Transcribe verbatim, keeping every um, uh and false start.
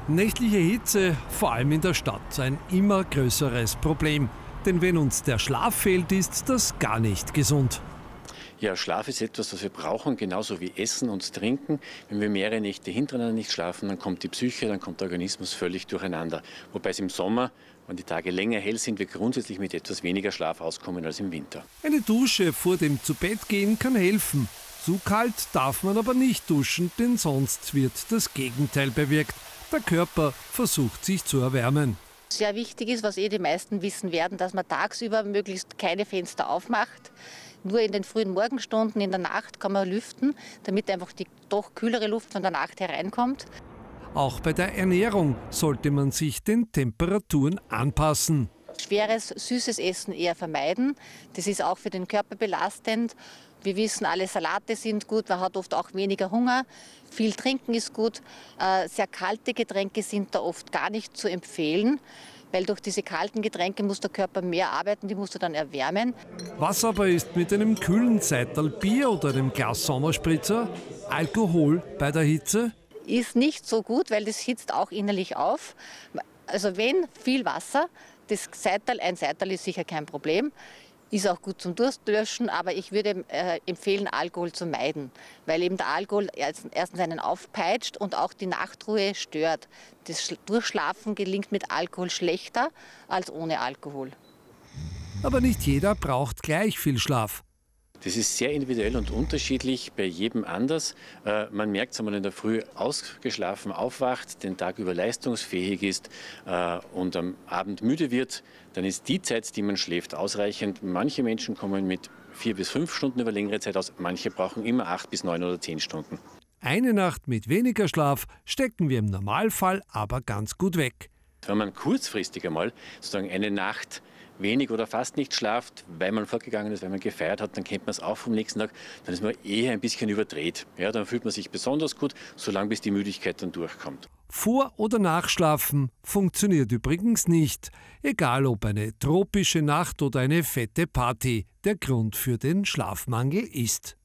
Nächtliche Hitze, vor allem in der Stadt, ein immer größeres Problem. Denn wenn uns der Schlaf fehlt, ist das gar nicht gesund. Ja, Schlaf ist etwas, was wir brauchen, genauso wie Essen und Trinken. Wenn wir mehrere Nächte hintereinander nicht schlafen, dann kommt die Psyche, dann kommt der Organismus völlig durcheinander. Wobei es im Sommer, wenn die Tage länger hell sind, wir grundsätzlich mit etwas weniger Schlaf auskommen als im Winter. Eine Dusche vor dem Zubettgehen kann helfen. Zu kalt darf man aber nicht duschen, denn sonst wird das Gegenteil bewirkt. Der Körper versucht sich zu erwärmen. Sehr wichtig ist, was eh die meisten wissen werden, dass man tagsüber möglichst keine Fenster aufmacht. Nur in den frühen Morgenstunden, in der Nacht kann man lüften, damit einfach die doch kühlere Luft von der Nacht hereinkommt. Auch bei der Ernährung sollte man sich den Temperaturen anpassen. Schweres, süßes Essen eher vermeiden. Das ist auch für den Körper belastend. Wir wissen, alle Salate sind gut, man hat oft auch weniger Hunger. Viel trinken ist gut. Sehr kalte Getränke sind da oft gar nicht zu empfehlen, weil durch diese kalten Getränke muss der Körper mehr arbeiten, die muss er dann erwärmen. Was aber ist mit einem kühlen Seital Bier oder einem Glas Sommerspritzer? Alkohol bei der Hitze? Ist nicht so gut, weil das hitzt auch innerlich auf. Also wenn viel Wasser, das Seital, ein Seital ist sicher kein Problem. Ist auch gut zum Durstlöschen, aber ich würde äh, empfehlen, Alkohol zu meiden, weil eben der Alkohol erstens einen aufpeitscht und auch die Nachtruhe stört. Das Durchschlafen gelingt mit Alkohol schlechter als ohne Alkohol. Aber nicht jeder braucht gleich viel Schlaf. Das ist sehr individuell und unterschiedlich, bei jedem anders. Äh, man merkt, wenn man in der Früh ausgeschlafen aufwacht, den Tag über leistungsfähig ist äh, und am Abend müde wird, dann ist die Zeit, die man schläft, ausreichend. Manche Menschen kommen mit vier bis fünf Stunden über längere Zeit aus, manche brauchen immer acht bis neun oder zehn Stunden. Eine Nacht mit weniger Schlaf stecken wir im Normalfall aber ganz gut weg. Wenn man kurzfristig einmal sozusagen eine Nacht wenig oder fast nicht schlaft, weil man fortgegangen ist, weil man gefeiert hat, dann kennt man es auch vom nächsten Tag, dann ist man eher ein bisschen überdreht. Ja, dann fühlt man sich besonders gut, solange bis die Müdigkeit dann durchkommt. Vor- oder Nachschlafen funktioniert übrigens nicht. Egal ob eine tropische Nacht oder eine fette Party, der Grund für den Schlafmangel ist.